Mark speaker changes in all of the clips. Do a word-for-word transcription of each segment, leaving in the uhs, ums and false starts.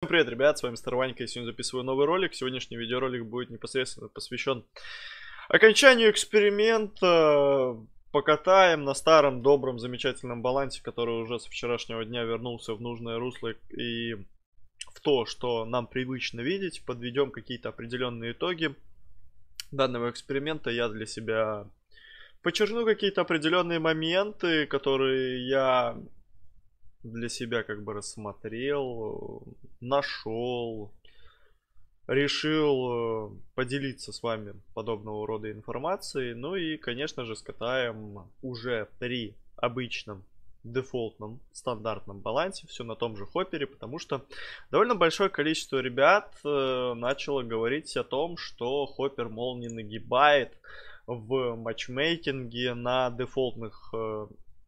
Speaker 1: привет, ребят, с вами Старванька, я сегодня записываю новый ролик. Сегодняшний видеоролик будет непосредственно посвящен окончанию эксперимента. Покатаем на старом, добром, замечательном балансе, который уже с вчерашнего дня вернулся в нужное русло и в то, что нам привычно видеть. Подведем какие-то определенные итоги данного эксперимента. Я для себя подчеркну какие-то определенные моменты, которые я для себя как бы рассмотрел, нашел, решил поделиться с вами подобного рода информацией. Ну и, конечно же, скатаем уже при обычном дефолтном стандартном балансе, все на том же хоппере, потому что довольно большое количество ребят э, начало говорить о том, что хоппер, мол, не нагибает в матчмейкинге на дефолтных э,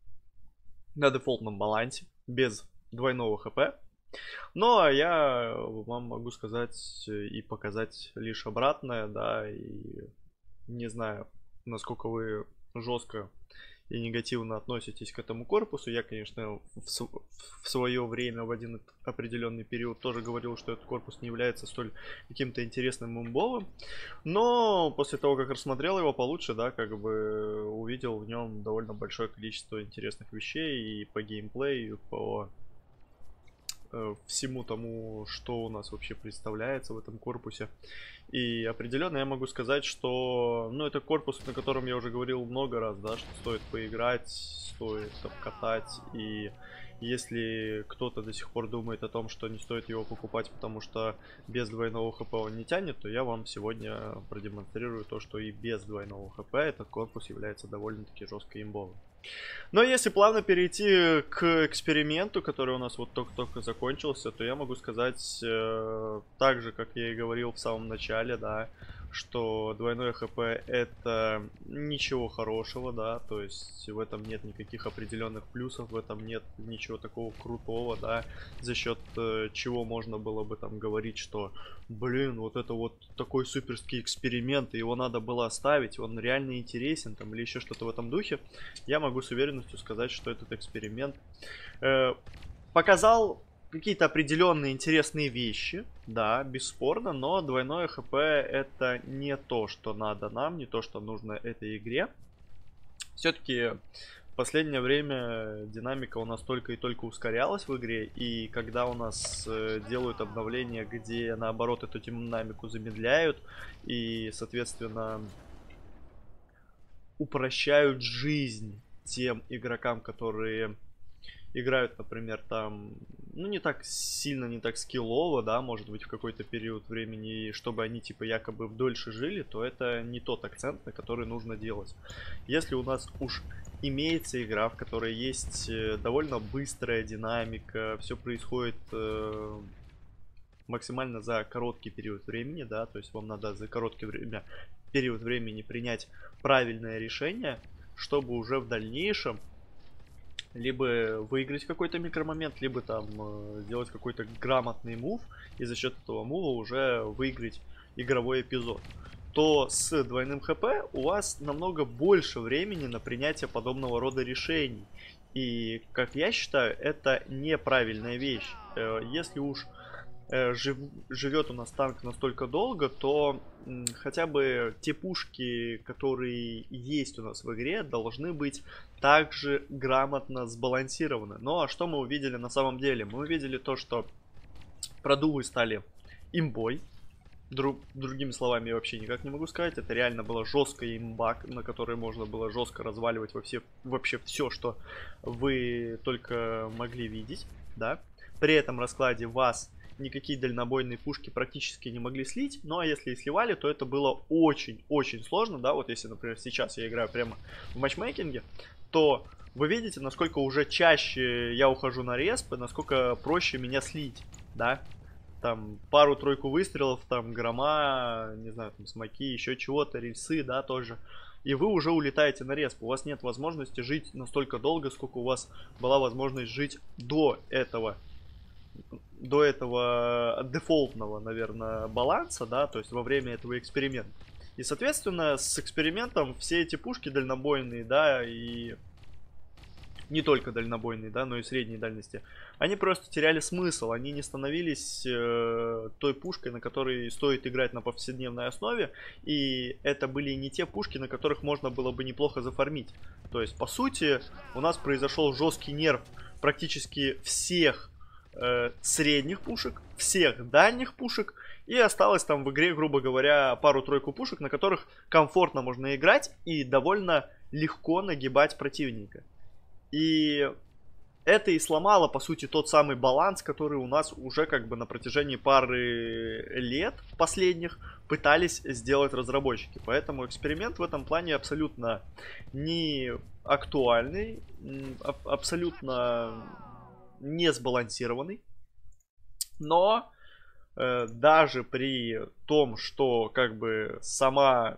Speaker 1: на дефолтном балансе без двойного хп. Но я вам могу сказать и показать лишь обратное, да, и не знаю, насколько вы жестко и негативно относитесь к этому корпусу. Я, конечно, в, в свое время, в один определенный период тоже говорил, что этот корпус не является столь каким-то интересным имбовым. Но после того, как рассмотрел его получше, да, как бы увидел в нем довольно большое количество интересных вещей и по геймплею, и по э, всему тому, что у нас вообще представляется в этом корпусе. И определенно я могу сказать, что, ну, это корпус, на котором я уже говорил много раз, да, что стоит поиграть, стоит обкатать. И если кто-то до сих пор думает о том, что не стоит его покупать, потому что без двойного хп он не тянет, то я вам сегодня продемонстрирую то, что и без двойного хп этот корпус является довольно-таки жестко имбовым. Но если плавно перейти к эксперименту, который у нас вот только-только закончился, то я могу сказать, э, так же, как я и говорил в самом начале, да, что двойное хп это ничего хорошего, да, то есть в этом нет никаких определенных плюсов, в этом нет ничего такого крутого, да, за счет э, чего можно было бы там говорить, что, блин, вот это вот такой суперский эксперимент, и его надо было оставить, он реально интересен, там, или еще что-то в этом духе. Я могу с уверенностью сказать, что этот эксперимент э, показал какие-то определенные интересные вещи, да, бесспорно, но двойное хп это не то, что надо нам, не то, что нужно этой игре. Все-таки в последнее время динамика у нас только и только ускорялась в игре, и когда у нас э, делают обновления, где наоборот эту динамику замедляют и, соответственно, упрощают жизнь тем игрокам, которые играют, например, там, ну, не так сильно, не так скиллово, да, может быть, в какой-то период времени, чтобы они, типа, якобы дольше жили, то это не тот акцент, на который нужно делать. Если у нас уж имеется игра, в которой есть довольно быстрая динамика, все происходит э, максимально за короткий период времени, да, то есть вам надо за короткий время, период времени принять правильное решение, чтобы уже в дальнейшем либо выиграть какой-то микромомент, либо там э, сделать какой-то грамотный мув и за счет этого мува уже выиграть игровой эпизод, то с двойным хп у вас намного больше времени на принятие подобного рода решений. И, как я считаю, это неправильная вещь. Э, если уж э, жив, живет у нас танк настолько долго, то м, хотя бы те пушки, которые есть у нас в игре, должны быть также грамотно сбалансированы. Ну а что мы увидели на самом деле? Мы увидели то, что продувы стали имбой. Друг, другими словами, я вообще никак не могу сказать. Это реально была жесткая имба, на которой можно было жестко разваливать во все, вообще все, что вы только могли видеть. Да? При этом раскладе вас никакие дальнобойные пушки практически не могли слить. Ну а если и сливали, то это было очень-очень сложно. Да? Вот если, например, сейчас я играю прямо в матчмейкинге, то вы видите, насколько уже чаще я ухожу на респ, и насколько проще меня слить, да. Там пару-тройку выстрелов, там грома, не знаю, там смоки, еще чего-то, рельсы, да, тоже. И вы уже улетаете на респ. У вас нет возможности жить настолько долго, сколько у вас была возможность жить до этого, до этого дефолтного, наверное, баланса, да, то есть во время этого эксперимента. И, соответственно, с экспериментом все эти пушки дальнобойные, да, и не только дальнобойные, да, но и средней дальности, они просто теряли смысл, они не становились э, той пушкой, на которой стоит играть на повседневной основе, и это были не те пушки, на которых можно было бы неплохо зафармить. То есть, по сути, у нас произошел жесткий нерв практически всех э, средних пушек, всех дальних пушек, и осталось там в игре, грубо говоря, пару-тройку пушек, на которых комфортно можно играть и довольно легко нагибать противника. И это и сломало, по сути, тот самый баланс, который у нас уже как бы на протяжении пары лет последних пытались сделать разработчики. Поэтому эксперимент в этом плане абсолютно не актуальный, абсолютно не сбалансированный. Но э, даже при том, что как бы сама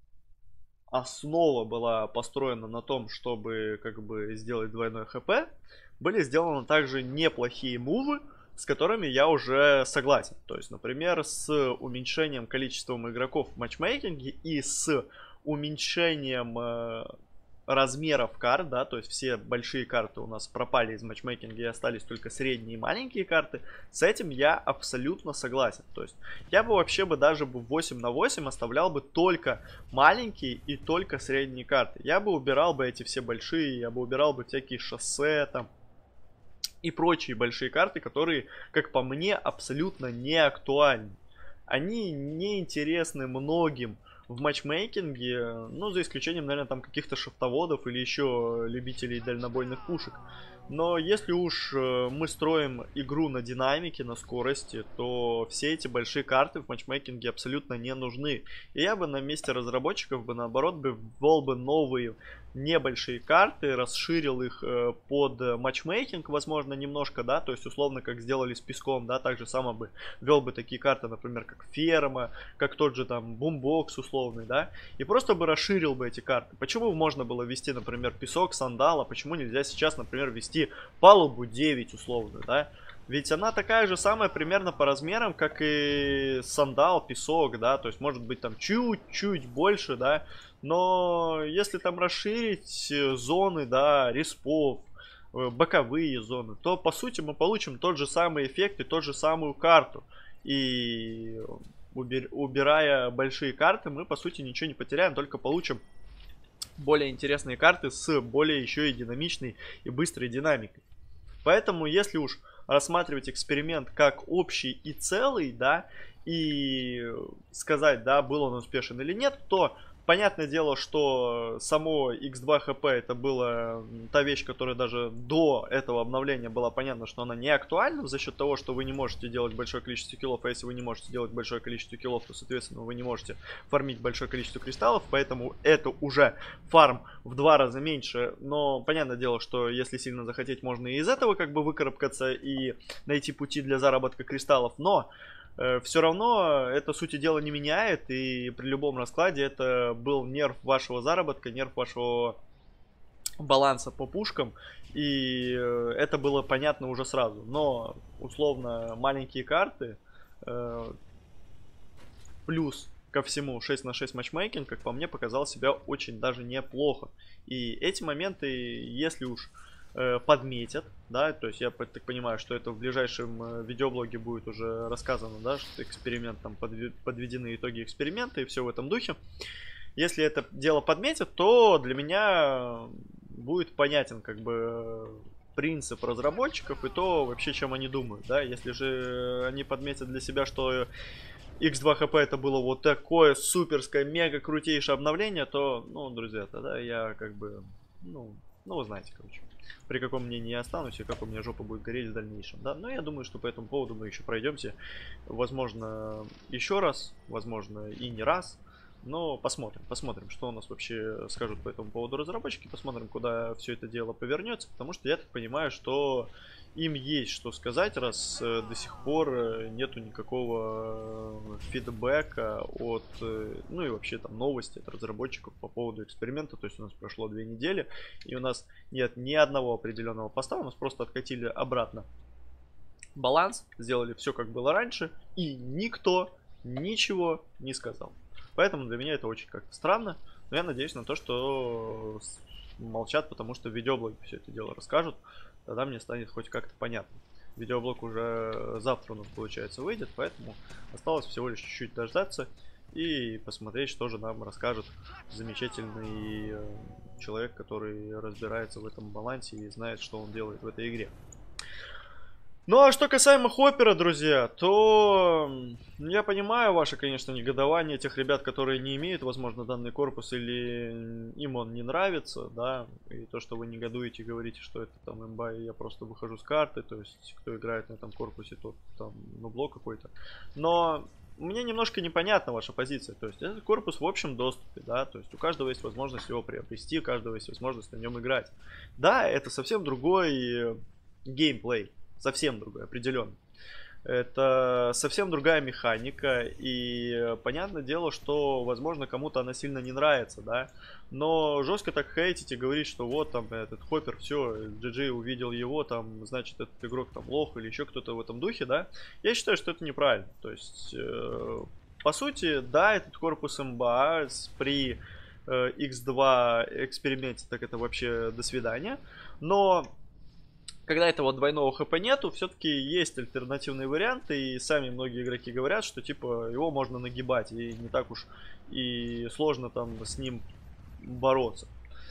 Speaker 1: основа была построена на том, чтобы как бы сделать двойной хп, были сделаны также неплохие мувы, с которыми я уже согласен. То есть, например, с уменьшением количества игроков в матчмейкинге и с уменьшением э, размеров карт, да, то есть все большие карты у нас пропали из матчмейкинга и остались только средние и маленькие карты, с этим я абсолютно согласен. То есть я бы вообще бы даже бы восемь на восемь оставлял бы только маленькие и только средние карты. Я бы убирал бы эти все большие, я бы убирал бы всякие шоссе там и прочие большие карты, которые, как по мне, абсолютно не актуальны. Они не интересны многим в матчмейкинге, ну, за исключением, наверное, там каких-то шифтоводов или еще любителей дальнобойных пушек. Но если уж мы строим игру на динамике, на скорости, то все эти большие карты в матчмейкинге абсолютно не нужны. И я бы на месте разработчиков бы, наоборот, бы ввел бы новые небольшие карты, расширил их э, под матчмейкинг, возможно, немножко, да, то есть условно, как сделали с песком, да, так же само бы ввел бы такие карты, например, как ферма, как тот же там бумбокс условный, да, и просто бы расширил бы эти карты. Почему можно было ввести, например, песок, сандал, а почему нельзя сейчас, например, ввести палубу девять условно, да? Ведь она такая же самая примерно по размерам, как и сандал, песок, да, то есть может быть там чуть-чуть больше, да, но если там расширить зоны, да, респов, боковые зоны, то по сути мы получим тот же самый эффект и тот же самую карту. И убирая большие карты, мы по сути ничего не потеряем, только получим более интересные карты с более еще и динамичной и быстрой динамикой. Поэтому если уж рассматривать эксперимент как общий и целый, да, и сказать, да, был он успешен или нет, то понятное дело, что само икс два эйч пи это была та вещь, которая даже до этого обновления была понятно, что она не актуальна за счет того, что вы не можете делать большое количество киллов, а если вы не можете делать большое количество киллов, то, соответственно, вы не можете фармить большое количество кристаллов, поэтому это уже фарм в два раза меньше, но понятное дело, что если сильно захотеть, можно и из этого как бы выкарабкаться и найти пути для заработка кристаллов, но все равно это сути дела не меняет, и при любом раскладе это был нерв вашего заработка, нерв вашего баланса по пушкам, и это было понятно уже сразу. Но условно маленькие карты плюс ко всему шесть на шесть матчмейкинг, как по мне, показал себя очень даже неплохо. И эти моменты, если уж подметят, да, то есть я так понимаю, что это в ближайшем видеоблоге будет уже рассказано, да, что эксперимент, там подведены итоги эксперимента и все в этом духе. Если это дело подметят, то для меня будет понятен как бы принцип разработчиков и то вообще, чем они думают, да. Если же они подметят для себя, что икс два эйч пи это было вот такое суперское, мега крутейшее обновление, то, ну, друзья, тогда я как бы, ну, ну, вы знаете, короче, при каком мнении я останусь и как у меня жопа будет гореть в дальнейшем, да. Но я думаю, что по этому поводу мы еще пройдемся, возможно, еще раз, возможно, и не раз. Но посмотрим, посмотрим, что у нас вообще скажут по этому поводу разработчики, посмотрим, куда все это дело повернется, потому что я так понимаю, что им есть что сказать, раз э, до сих пор э, нету никакого э, фидбэка от, э, ну и вообще там новости от разработчиков по поводу эксперимента. То есть у нас прошло две недели, и у нас нет ни одного определенного поста, у нас просто откатили обратно баланс, сделали все как было раньше, и никто ничего не сказал. Поэтому для меня это очень как-то странно, но я надеюсь на то, что молчат, потому что в видеоблоге все это дело расскажут. Тогда мне станет хоть как-то понятно. Видеоблог уже завтра у нас, получается, выйдет, поэтому осталось всего лишь чуть-чуть дождаться и посмотреть, что же нам расскажет замечательный человек, который разбирается в этом балансе и знает, что он делает в этой игре. Ну а что касаемо Хоппера, друзья, то я понимаю ваше, конечно, негодование тех ребят, которые не имеют, возможно, данный корпус или им он не нравится, да, и то, что вы негодуете, говорите, что это там имба, и я просто выхожу с карты, то есть кто играет на этом корпусе, тот там нубло какой-то. Но мне немножко непонятна ваша позиция, то есть этот корпус в общем доступе, да, то есть у каждого есть возможность его приобрести, у каждого есть возможность на нем играть. Да, это совсем другой геймплей. Совсем другой, определенно. Это совсем другая механика. И понятное дело, что, возможно, кому-то она сильно не нравится, да. Но жестко так хейтить и говорить, что вот там этот Хоппер, все, джи джи увидел его, там, значит, этот игрок там лох или еще кто-то в этом духе, да. Я считаю, что это неправильно. То есть, э, по сути, да, этот корпус имба при э, икс два эксперименте, так это вообще до свидания. Но когда этого двойного хп нету, все-таки есть альтернативные варианты, и сами многие игроки говорят, что типа его можно нагибать, и не так уж и сложно там с ним бороться.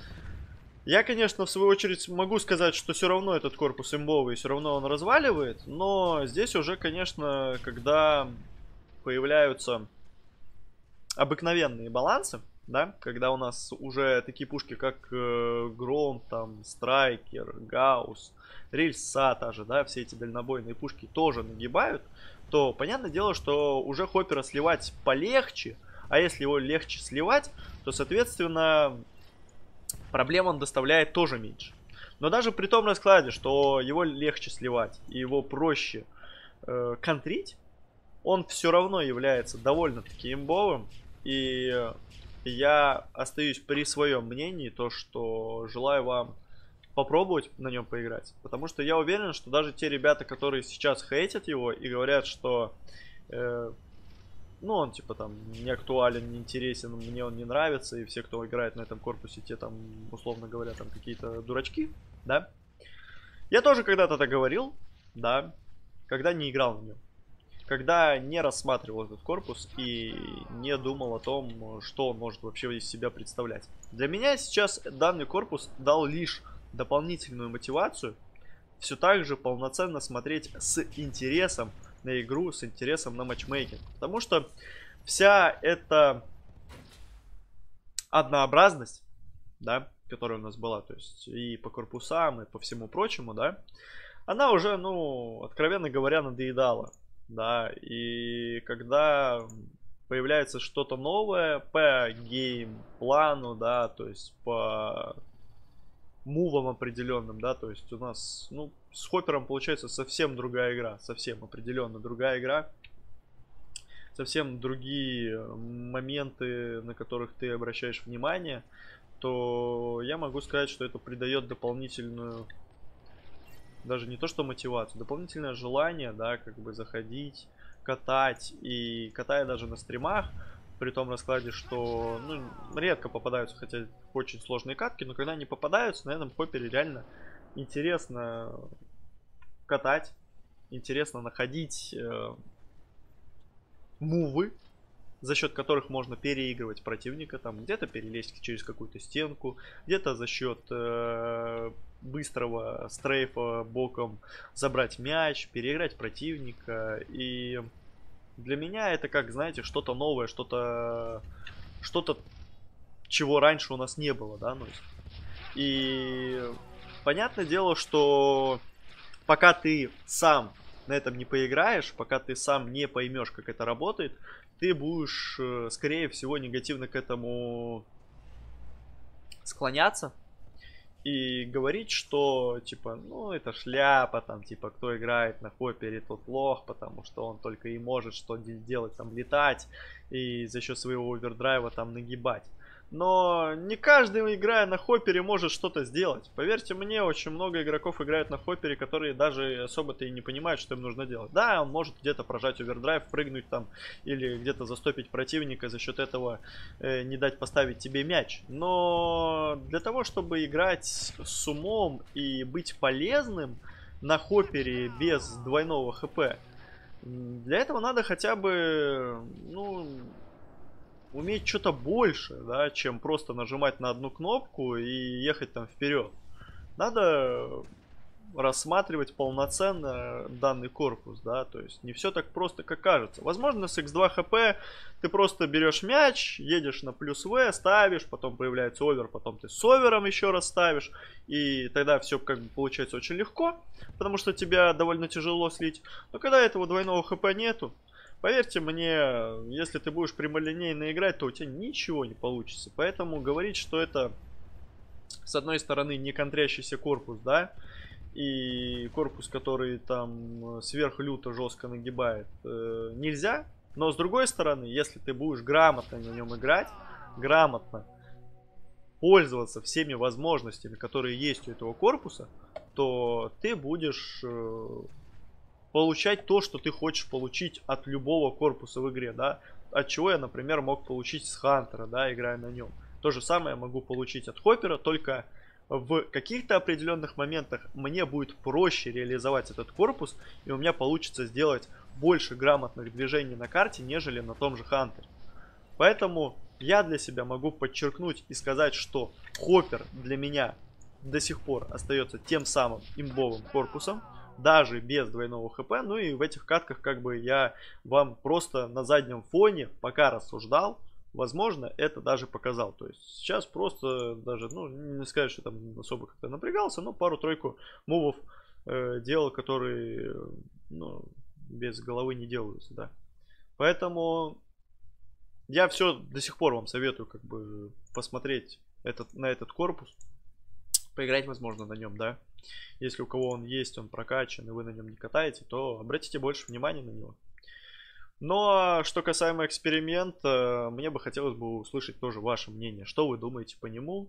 Speaker 1: Я, конечно, в свою очередь могу сказать, что все равно этот корпус имбовый, все равно он разваливает, но здесь уже, конечно, когда появляются обыкновенные балансы, да, когда у нас уже такие пушки, как э, Гром, там, Страйкер, Гаусс, Рельса та же, да, все эти дальнобойные пушки тоже нагибают, то понятное дело, что уже Хоппера сливать полегче, а если его легче сливать, то, соответственно, проблем он доставляет тоже меньше. Но даже при том раскладе, что его легче сливать и его проще э, контрить, он все равно является довольно-таки имбовым, и я остаюсь при своем мнении, то что желаю вам попробовать на нем поиграть. Потому что я уверен, что даже те ребята, которые сейчас хейтят его и говорят, что э, ну он типа там не актуален, не интересен, мне он не нравится, и все, кто играет на этом корпусе, те там, условно говоря, там какие-то дурачки, да. Я тоже когда-то так говорил, да, когда не играл на нем. Когда не рассматривал этот корпус и не думал о том, что он может вообще из себя представлять. Для меня сейчас данный корпус дал лишь дополнительную мотивацию все так же полноценно смотреть с интересом на игру, с интересом на матчмейкинг. Потому что вся эта однообразность, да, которая у нас была, то есть и по корпусам, и по всему прочему, да, она уже, ну, откровенно говоря, надоедала. Да, и когда появляется что-то новое по геймплану, да, то есть по мувам определенным, да, то есть у нас, ну, с Хоппером получается совсем другая игра, совсем определенно другая игра, совсем другие моменты, на которых ты обращаешь внимание, то я могу сказать, что это придает дополнительную, даже не то что мотивацию, дополнительное желание, да, как бы заходить, катать. И катая даже на стримах, при том раскладе, что, ну, редко попадаются, хотя очень сложные катки, но когда они попадаются, на этом Хоппере реально интересно катать, интересно находить э, мувы, за счет которых можно переигрывать противника, там где-то перелезть через какую-то стенку, где-то за счет э, быстрого стрейфа боком забрать мяч, переиграть противника. И для меня это как, знаете, что-то новое, что-то, что-то, чего раньше у нас не было, да, ну, и понятное дело, что пока ты сам на этом не поиграешь, пока ты сам не поймешь, как это работает, ты будешь, скорее всего, негативно к этому склоняться и говорить, что, типа, ну, это шляпа, там, типа, кто играет на Хоппере, тот лох, потому что он только и может что делать, там, летать и за счет своего овердрайва, там, нагибать. Но не каждый, играя на хоппере, может что-то сделать. Поверьте мне, очень много игроков играют на хоппере, которые даже особо-то и не понимают, что им нужно делать. Да, он может где-то прожать овердрайв, прыгнуть там, или где-то застопить противника, за счет этого э, не дать поставить тебе мяч. Но для того, чтобы играть с умом и быть полезным на хоппере без двойного хп, для этого надо хотя бы, ну... уметь что-то больше, да, чем просто нажимать на одну кнопку и ехать там вперед. Надо рассматривать полноценно данный корпус, да, то есть не все так просто, как кажется. Возможно, с икс два хп ты просто берешь мяч, едешь на плюс В, ставишь, потом появляется овер, потом ты с овером еще раз ставишь, и тогда все как бы получается очень легко, потому что тебя довольно тяжело слить. Но когда этого двойного хп нету, поверьте мне, если ты будешь прямолинейно играть, то у тебя ничего не получится. Поэтому говорить, что это, с одной стороны, не контрящийся корпус, да, и корпус, который там сверхлюто жестко нагибает, э, нельзя. Но с другой стороны, если ты будешь грамотно на нем играть, грамотно пользоваться всеми возможностями, которые есть у этого корпуса, то ты будешь... Э, получать то, что ты хочешь получить от любого корпуса в игре, да. От чего я, например, мог получить с Хантера, да, играя на нем. То же самое я могу получить от Хоппера, только в каких-то определенных моментах мне будет проще реализовать этот корпус, и у меня получится сделать больше грамотных движений на карте, нежели на том же Хантере. Поэтому я для себя могу подчеркнуть и сказать, что Хоппер для меня до сих пор остается тем самым имбовым корпусом, даже без двойного хп. Ну и в этих катках как бы я вам просто на заднем фоне пока рассуждал, возможно, это даже показал. То есть сейчас просто даже, ну, не сказать, что там особо как-то напрягался, но пару-тройку мувов э, делал, которые, ну, без головы не делаются, да. Поэтому я все до сих пор вам советую как бы посмотреть этот, на этот корпус, поиграть, возможно, на нем, да. Если у кого он есть, он прокачан, и вы на нем не катаете, то обратите больше внимания на него. Но что касаемо эксперимента, мне бы хотелось бы услышать тоже ваше мнение. Что вы думаете по нему?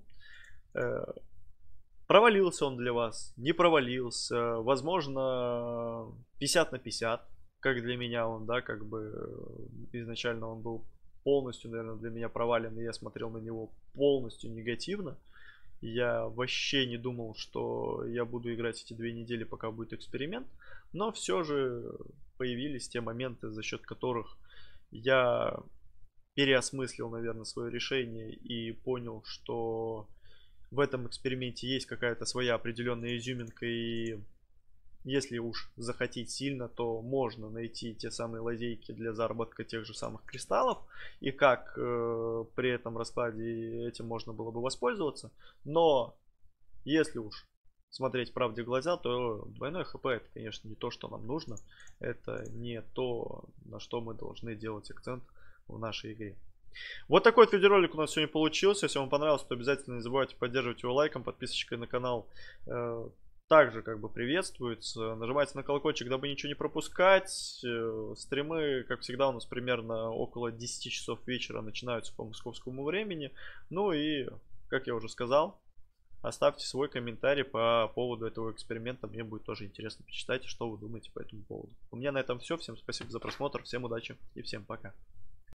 Speaker 1: Провалился он для вас? Не провалился? Возможно, пятьдесят на пятьдесят, как для меня он, да, как бы изначально он был полностью, наверное, для меня провален, и я смотрел на него полностью негативно. Я вообще не думал, что я буду играть эти две недели, пока будет эксперимент. Но все же появились те моменты, за счет которых я переосмыслил, наверное, свое решение и понял, что в этом эксперименте есть какая-то своя определенная изюминка. И если уж захотеть сильно, то можно найти те самые лазейки для заработка тех же самых кристаллов. И как э, при этом раскладе этим можно было бы воспользоваться. Но если уж смотреть правде в глаза, то двойной хп это, конечно, не то, что нам нужно. Это не то, на что мы должны делать акцент в нашей игре. Вот такой вот видеоролик у нас сегодня получился. Если вам понравился, то обязательно не забывайте поддерживать его лайком, подписочкой на канал. Э, Также как бы приветствуется. Нажимайте на колокольчик, дабы ничего не пропускать. Стримы, как всегда, у нас примерно около десяти часов вечера начинаются по московскому времени. Ну и, как я уже сказал, оставьте свой комментарий по поводу этого эксперимента. Мне будет тоже интересно почитать, что вы думаете по этому поводу. У меня на этом все. Всем спасибо за просмотр, всем удачи и всем пока.